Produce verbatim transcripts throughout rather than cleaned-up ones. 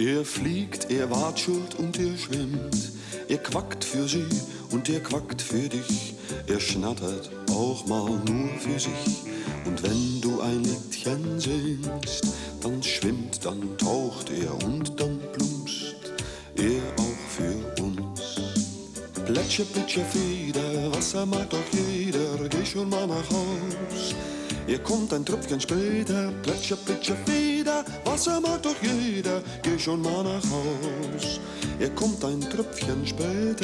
Er fliegt, er watschelt und er schwimmt. Er quackt für sie und er quackt für dich. Er schnattert auch mal nur für sich. Und wenn du ein Liedchen singst, dann schwimmt, dann taucht er und dann plumpst er auch für uns. Plätscher, plätscher, Feder, Wasser mag doch jeder, geh schon mal nach Haus. Er kommt ein Tröpfchen später, plätscher, plätscher, Feder, Wasser mag doch jeder, geh schon mal nach Haus. Er kommt ein Tröpfchen später.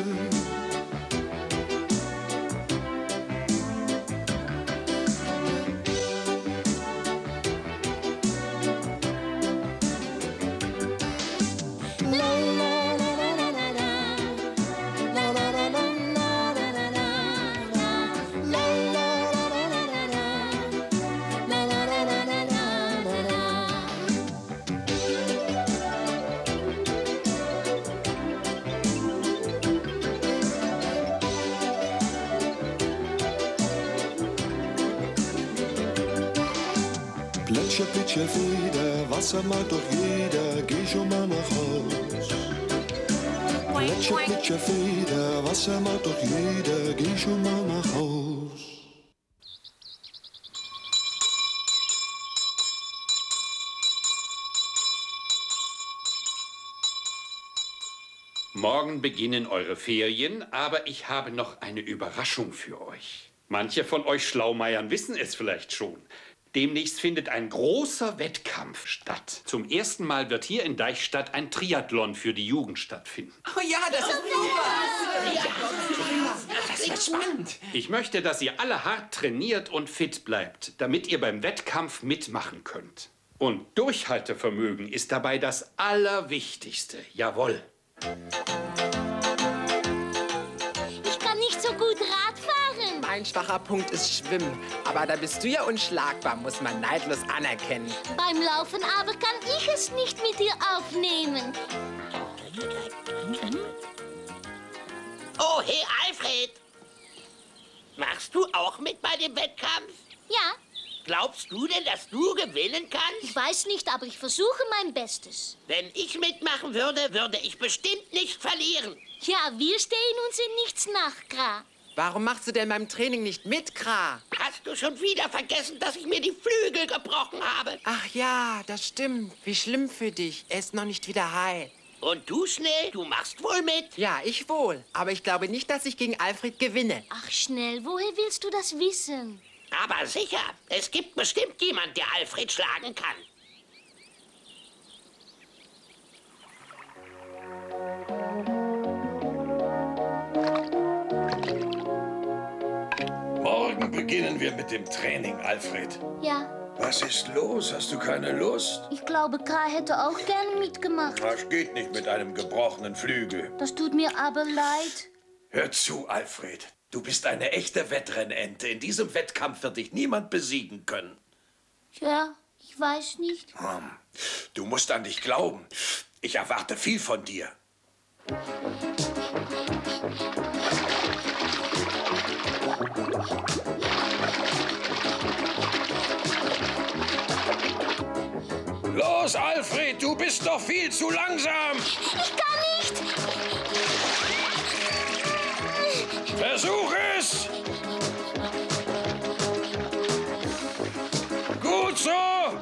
Plätscher, plätscher, Feder, Wasser mag doch jeder, geh schon mal nach Haus. Plätscher, plätscher, Feder, Wasser mag doch jeder, geh schon mal nach Haus. Morgen beginnen eure Ferien, aber ich habe noch eine Überraschung für euch. Manche von euch Schlaumeiern wissen es vielleicht schon. Demnächst findet ein großer Wettkampf statt. Zum ersten Mal wird hier in Deichstadt ein Triathlon für die Jugend stattfinden. Oh ja, das ist super! Ja, das wird spannend. Ich möchte, dass ihr alle hart trainiert und fit bleibt, damit ihr beim Wettkampf mitmachen könnt. Und Durchhaltevermögen ist dabei das Allerwichtigste. Jawohl. Ich kann nicht so gut Rad fahren. Mein schwacher Punkt ist Schwimmen. Aber da bist du ja unschlagbar, muss man neidlos anerkennen. Beim Laufen aber kann ich es nicht mit dir aufnehmen. Oh, hey Alfred! Machst du auch mit bei dem Wettkampf? Ja. Glaubst du denn, dass du gewinnen kannst? Ich weiß nicht, aber ich versuche mein Bestes. Wenn ich mitmachen würde, würde ich bestimmt nicht verlieren. Ja, wir stehen uns in nichts nach, Gra. Warum machst du denn beim Training nicht mit, Gra? Hast du schon wieder vergessen, dass ich mir die Flügel gebrochen habe? Ach ja, das stimmt. Wie schlimm für dich. Er ist noch nicht wieder heil. Und du, Schnell, du machst wohl mit? Ja, ich wohl. Aber ich glaube nicht, dass ich gegen Alfred gewinne. Ach, Schnell, woher willst du das wissen? Aber sicher, es gibt bestimmt jemand, der Alfred schlagen kann. Morgen beginnen wir mit dem Training, Alfred. Ja. Was ist los? Hast du keine Lust? Ich glaube, Gra hätte auch gerne mitgemacht. Das geht nicht mit einem gebrochenen Flügel. Das tut mir aber leid. Hör zu, Alfred. Du bist eine echte Wettrennente. In diesem Wettkampf wird dich niemand besiegen können. Ja, ich weiß nicht. Hm. Du musst an dich glauben. Ich erwarte viel von dir. Los, Alfred, du bist doch viel zu langsam. Ich kann nicht. Versuch es! Gut so!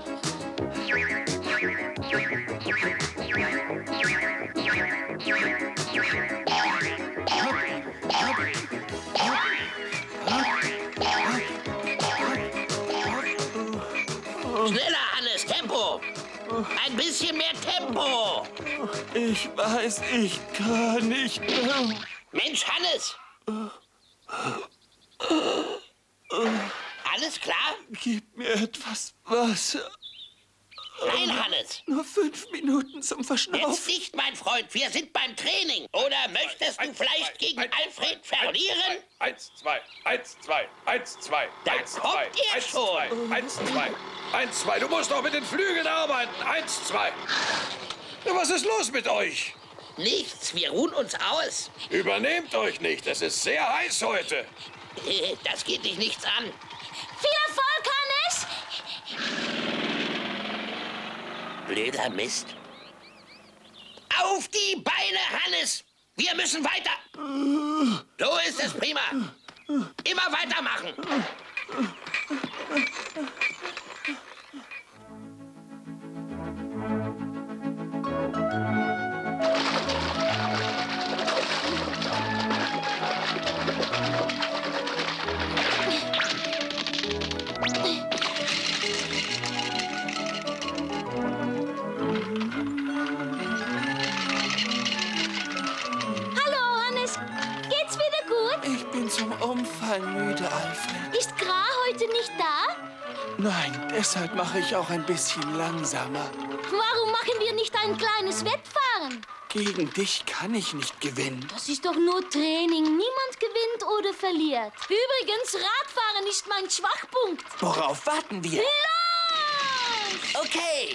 Schneller, Hannes, Tempo! Ein bisschen mehr Tempo! Ich weiß, ich kann nicht mehr. Mensch, Hannes! Alles klar? Gib mir etwas Wasser. Nein, Hannes. Nur fünf Minuten zum Verschnaufen. Jetzt nicht, mein Freund. Wir sind beim Training. Oder möchtest du vielleicht gegen Alfred verlieren? Eins, zwei, eins, zwei, eins, zwei, Da eins, kommt zwei, ihr eins, schon. zwei, eins, zwei, eins, zwei. Du musst doch mit den Flügeln arbeiten. Eins, zwei. Was ist los mit euch? Nichts, wir ruhen uns aus. Übernehmt euch nicht, es ist sehr heiß heute. Das geht dich nichts an. Viel Erfolg, Hannes! Blöder Mist. Auf die Beine, Hannes! Wir müssen weiter. So ist es prima. Immer weitermachen. Zum Umfallen müde, Alfred. Ist Gra heute nicht da? Nein, deshalb mache ich auch ein bisschen langsamer. Warum machen wir nicht ein kleines Wettfahren? Gegen dich kann ich nicht gewinnen. Das ist doch nur Training. Niemand gewinnt oder verliert. Übrigens, Radfahren ist mein Schwachpunkt. Worauf warten wir? Los! Okay.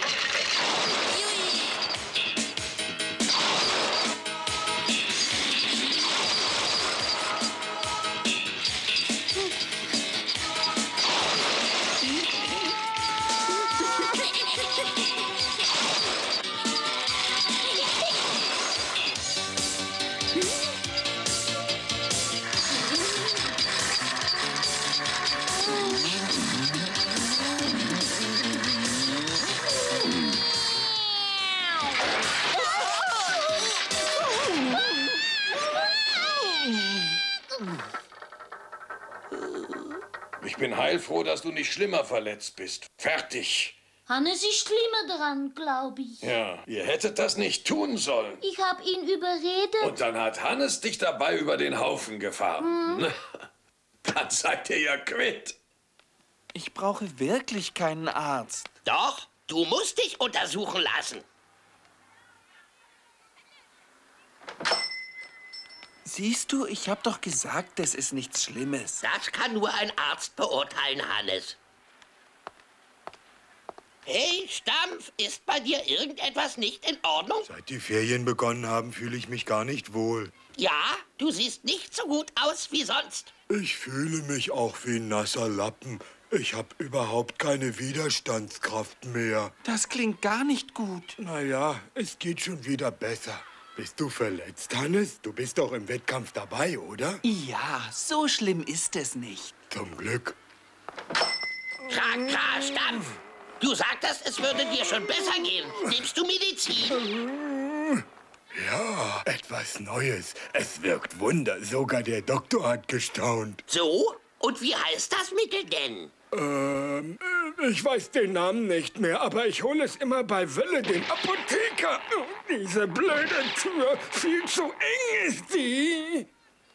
Ich bin heilfroh, dass du nicht schlimmer verletzt bist. Fertig. Hannes ist schlimmer dran, glaube ich. Ja, ihr hättet das nicht tun sollen. Ich habe ihn überredet. Und dann hat Hannes dich dabei über den Haufen gefahren. Hm. Dann seid ihr ja quitt. Ich brauche wirklich keinen Arzt. Doch, du musst dich untersuchen lassen. Siehst du, ich habe doch gesagt, das ist nichts Schlimmes. Das kann nur ein Arzt beurteilen, Hannes. Hey, Stampf, ist bei dir irgendetwas nicht in Ordnung? Seit die Ferien begonnen haben, fühle ich mich gar nicht wohl. Ja, du siehst nicht so gut aus wie sonst. Ich fühle mich auch wie ein nasser Lappen. Ich habe überhaupt keine Widerstandskraft mehr. Das klingt gar nicht gut. Naja, es geht schon wieder besser. Bist du verletzt, Hannes? Du bist doch im Wettkampf dabei, oder? Ja, so schlimm ist es nicht. Zum Glück. Kra, kra, Stampf! Du sagtest, es würde dir schon besser gehen. Nimmst du Medizin? Ja, etwas Neues. Es wirkt Wunder. Sogar der Doktor hat gestaunt. So? Und wie heißt das Mittel denn? Ähm, ich weiß den Namen nicht mehr, aber ich hole es immer bei Wölle, den Apotheker. Oh, diese blöde Tür, viel zu eng ist sie.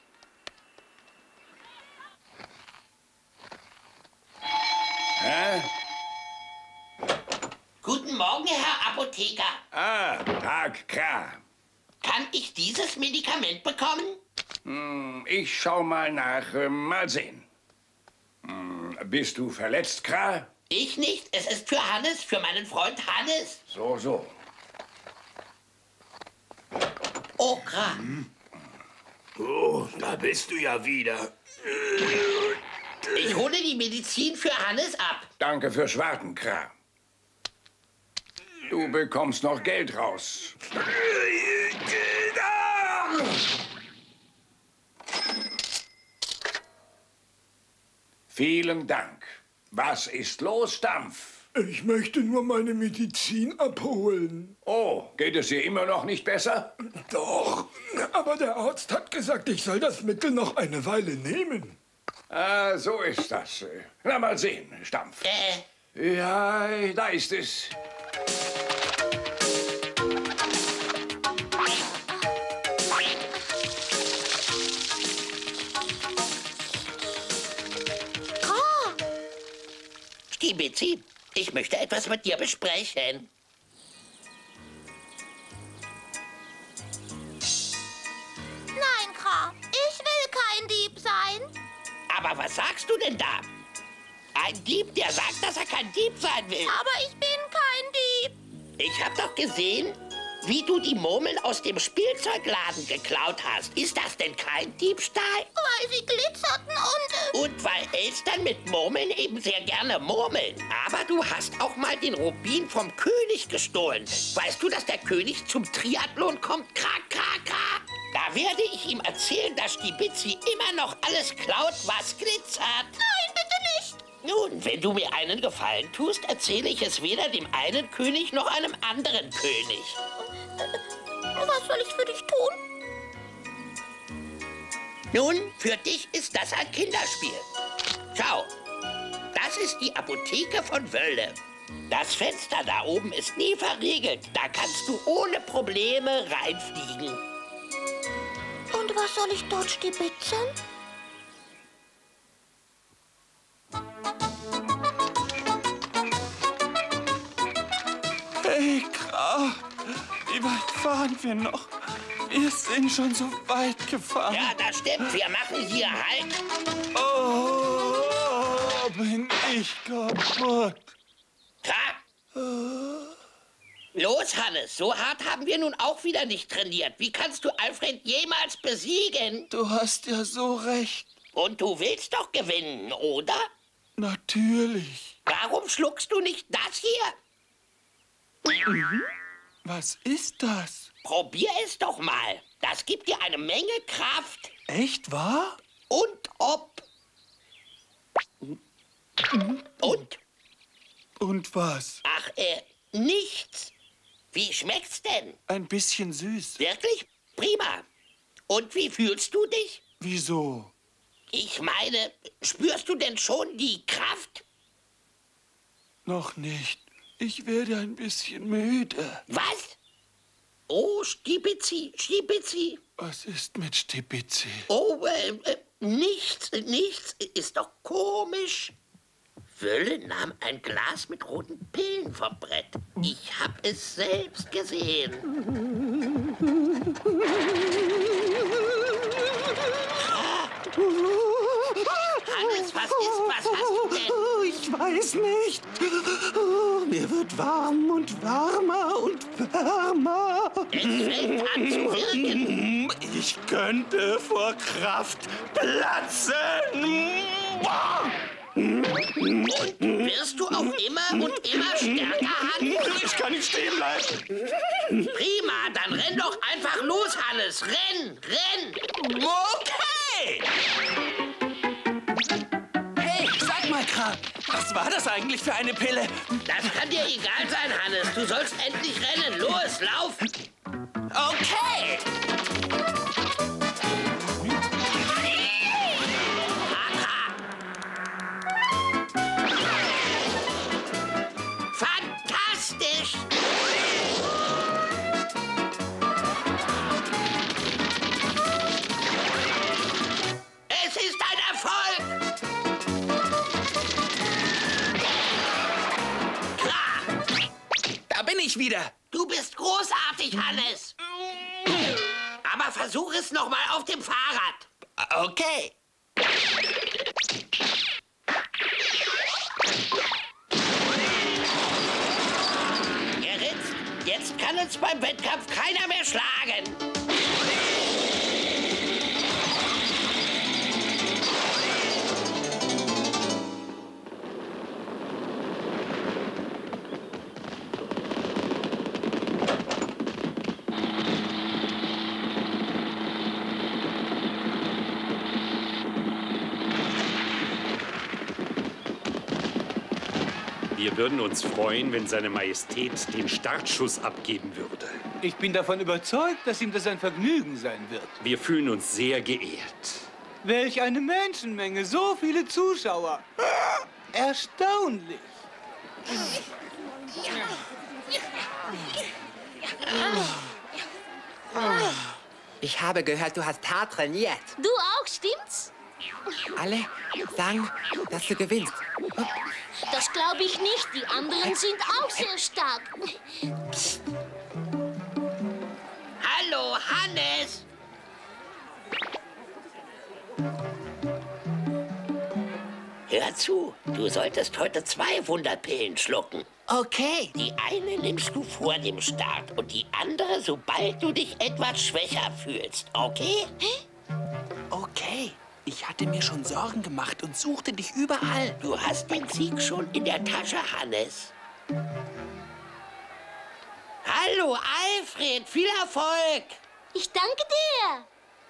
Hä? Guten Morgen, Herr Apotheker. Ah, Tag, Kra. Kann ich dieses Medikament bekommen? Hm, ich schau mal nach. Äh, mal sehen. Hm, bist du verletzt, Kra? Ich nicht. Es ist für Hannes, für meinen Freund Hannes. So, so. Oh, Kra. Hm. Oh, da bist du ja wieder. Ich hole die Medizin für Hannes ab. Danke fürs Warten, Kra. Du bekommst noch Geld raus. Vielen Dank. Was ist los, Stampf? Ich möchte nur meine Medizin abholen. Oh, geht es dir immer noch nicht besser? Doch, aber der Arzt hat gesagt, ich soll das Mittel noch eine Weile nehmen. Ah, so ist das. Na, mal sehen, Stampf. Äh. Ja, da ist es. Stibizin, ich möchte etwas mit dir besprechen. Nein, Gra, ich will kein Dieb sein. Aber was sagst du denn da? Ein Dieb, der sagt, dass er kein Dieb sein will. Aber ich bin kein Dieb. Ich hab doch gesehen, wie du die Murmeln aus dem Spielzeugladen geklaut hast. Ist das denn kein Diebstahl? Weil sie glitzerten und... Und weil Elstern mit Murmeln eben sehr gerne murmeln. Aber du hast auch mal den Rubin vom König gestohlen. Weißt du, dass der König zum Triathlon kommt? Krak, krak, krak. Da werde ich ihm erzählen, dass Stibitzi immer noch alles klaut, was glitzert. Nein, bitte nicht. Nun, wenn du mir einen Gefallen tust, erzähle ich es weder dem einen König noch einem anderen König. Was soll ich für dich tun? Nun, für dich ist das ein Kinderspiel. Schau, das ist die Apotheke von Wölde. Das Fenster da oben ist nie verriegelt. Da kannst du ohne Probleme reinfliegen. Und was soll ich dort stibitzen? Hey, Graf, wie weit fahren wir noch? Wir sind schon so weit gefahren. Ja, das stimmt. Wir machen hier Halt. Oh, bin ich kaputt. Ha? Los, Hannes, so hart haben wir nun auch wieder nicht trainiert. Wie kannst du Alfred jemals besiegen? Du hast ja so recht. Und du willst doch gewinnen, oder? Natürlich. Warum schluckst du nicht das hier? Was ist das? Probier es doch mal. Das gibt dir eine Menge Kraft. Echt wahr? Und ob. Und? Und was? Ach, äh, nichts. Wie schmeckt's denn? Ein bisschen süß. Wirklich? Prima. Und wie fühlst du dich? Wieso? Ich meine, spürst du denn schon die Kraft? Noch nicht. Ich werde ein bisschen müde. Was? Oh, Stibitzi, Stibitzi. Was ist mit Stibitzi? Oh, äh, äh, nichts, nichts. Ist doch komisch. Wölle nahm ein Glas mit roten Pillen vom Brett. Ich hab es selbst gesehen. Hannes, was ist, was hast du denn? Ich weiß nicht. Oh, mir wird warm und warmer und wärmer. Es fängt an zu wirken. Ich könnte vor Kraft platzen. Und wirst du auch immer und immer stärker, Hannes? Ich kann nicht stehen bleiben. Prima, dann renn doch einfach los, Hannes. Renn, renn. Okay. Hey, sag mal, Kram, was war das eigentlich für eine Pille? Das kann dir egal sein, Hannes. Du sollst endlich rennen. Los, lauf. Okay. Fantastisch! Es ist ein Erfolg! Klar! Da bin ich wieder. Du bist großartig, Hannes! Aber versuch es noch mal auf dem Fahrrad. Okay. Geritzt, jetzt kann uns beim Wettkampf keiner mehr schlagen. Wir würden uns freuen, wenn seine Majestät den Startschuss abgeben würde. Ich bin davon überzeugt, dass ihm das ein Vergnügen sein wird. Wir fühlen uns sehr geehrt. Welch eine Menschenmenge, so viele Zuschauer. Erstaunlich. Ich habe gehört, du hast hart trainiert. Du auch, stimmt's? Alle sagen, dass du gewinnst. Das glaube ich nicht. Die anderen sind auch sehr stark. Hallo, Hannes! Hör zu, du solltest heute zwei Wunderpillen schlucken. Okay. Die eine nimmst du vor dem Start und die andere, sobald du dich etwas schwächer fühlst. Okay? Okay. Ich hatte mir schon Sorgen gemacht und suchte dich überall. Du hast den Sieg schon in der Tasche, Hannes. Hallo, Alfred. Viel Erfolg. Ich danke dir.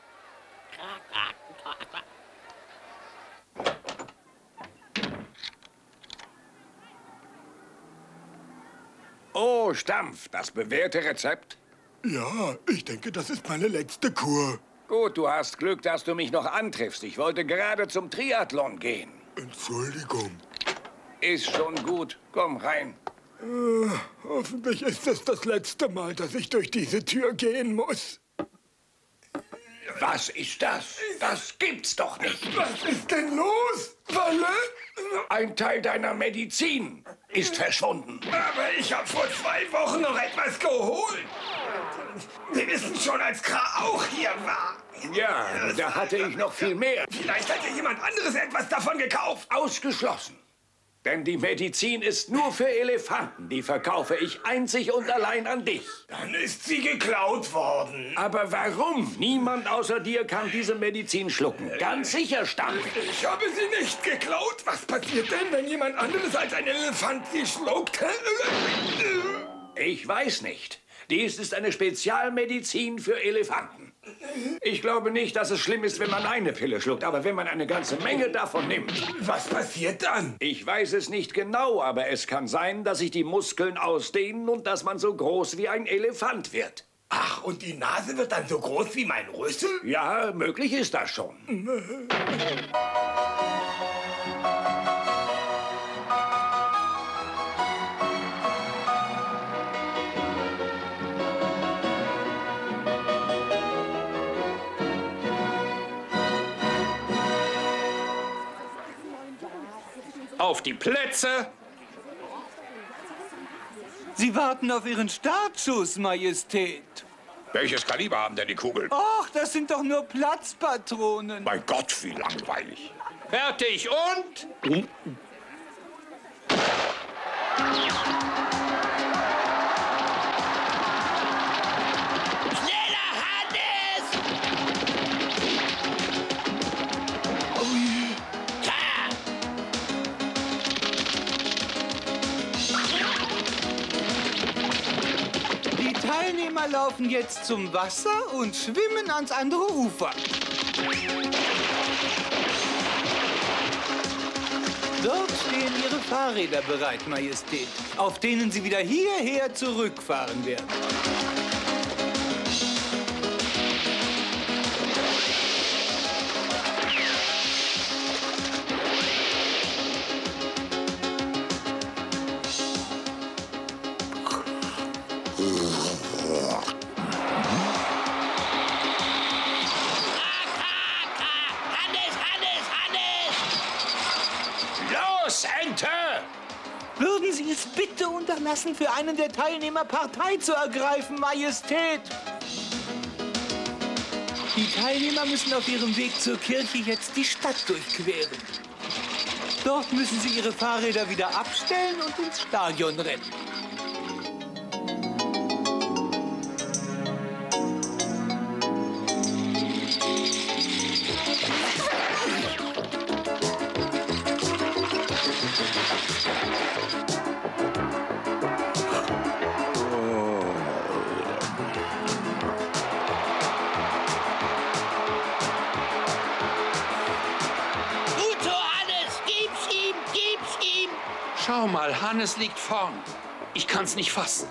Oh, Stampf, das bewährte Rezept? Ja, ich denke, das ist meine letzte Kur. Gut, du hast Glück, dass du mich noch antriffst. Ich wollte gerade zum Triathlon gehen. Entschuldigung. Ist schon gut. Komm rein. Äh, hoffentlich ist es das letzte Mal, dass ich durch diese Tür gehen muss. Was ist das? Das gibt's doch nicht. Was ist denn los, Walle? Ein Teil deiner Medizin ist verschwunden. Aber ich habe vor zwei Wochen noch etwas geholt. Wir wissen schon, als Kra auch hier war. Ja, da hatte ich noch viel mehr. Vielleicht hat ja jemand anderes etwas davon gekauft. Ausgeschlossen. Denn die Medizin ist nur für Elefanten. Die verkaufe ich einzig und allein an dich. Dann ist sie geklaut worden. Aber warum? Niemand außer dir kann diese Medizin schlucken. Ganz sicher, Stampf. Ich habe sie nicht geklaut. Was passiert denn, wenn jemand anderes als ein Elefant sie schluckt? Ich weiß nicht. Dies ist eine Spezialmedizin für Elefanten. Ich glaube nicht, dass es schlimm ist, wenn man eine Pille schluckt, aber wenn man eine ganze Menge davon nimmt. Was passiert dann? Ich weiß es nicht genau, aber es kann sein, dass sich die Muskeln ausdehnen und dass man so groß wie ein Elefant wird. Ach, und die Nase wird dann so groß wie mein Rüssel? Ja, möglich ist das schon. Auf die Plätze! Sie warten auf Ihren Startschuss, Majestät. Welches Kaliber haben denn die Kugeln? Ach, das sind doch nur Platzpatronen. Mein Gott, wie langweilig. Fertig und... Schneller, Hannes! Die Teilnehmer laufen jetzt zum Wasser und schwimmen ans andere Ufer. Dort stehen Ihre Fahrräder bereit, Majestät, auf denen Sie wieder hierher zurückfahren werden. Hannes, Hannes, Hannes! Los, Ente! Würden Sie es bitte unterlassen, für einen der Teilnehmer Partei zu ergreifen, Majestät? Die Teilnehmer müssen auf ihrem Weg zur Kirche jetzt die Stadt durchqueren. Dort müssen sie ihre Fahrräder wieder abstellen und ins Stadion rennen. Schau mal, Hannes liegt vorn. Ich kann's nicht fassen.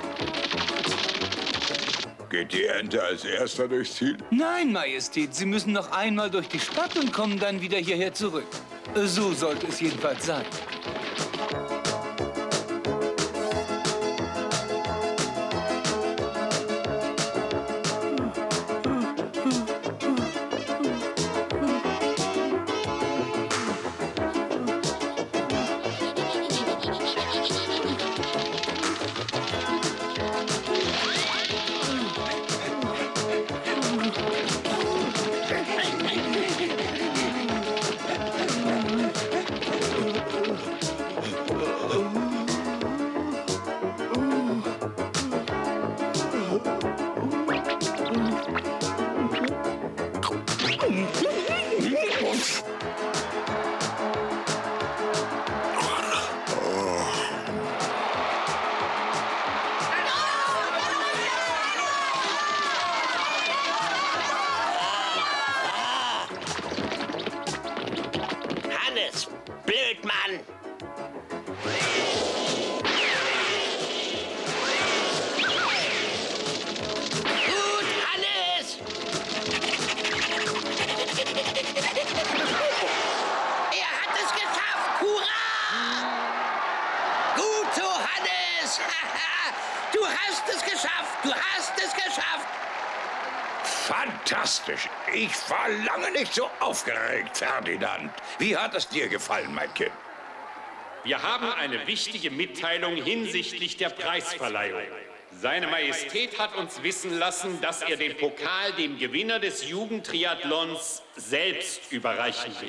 Geht die Ente als erster durchs Ziel? Nein, Majestät, Sie müssen noch einmal durch die Stadt und kommen dann wieder hierher zurück. So sollte es jedenfalls sein. so, Hannes! Du hast es geschafft! Du hast es geschafft! Fantastisch. Ich war lange nicht so aufgeregt, Ferdinand. Wie hat es dir gefallen, mein Kind? Wir haben eine wichtige Mitteilung hinsichtlich der Preisverleihung. Seine Majestät hat uns wissen lassen, dass er den Pokal dem Gewinner des Jugendtriathlons selbst überreichen will.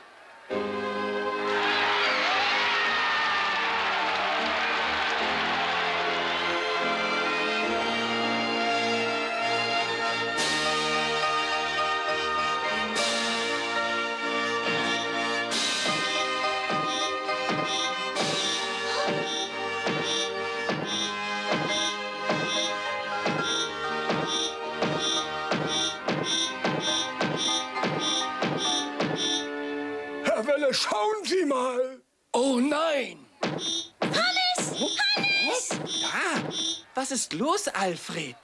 Schauen Sie mal! Oh nein! Hannes! Hannes! Ja, was ist los, Alfred?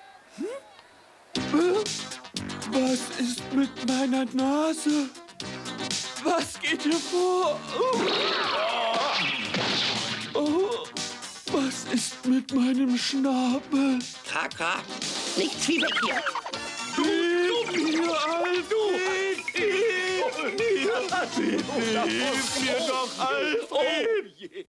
Hm? Was ist mit meiner Nase? Was geht hier vor? Oh. Oh. Was ist mit meinem Schnabel? Kaka, nichts wie weg hier. Hilf mir, Alfred! Hilf mir! Hilf mir doch, Alfred!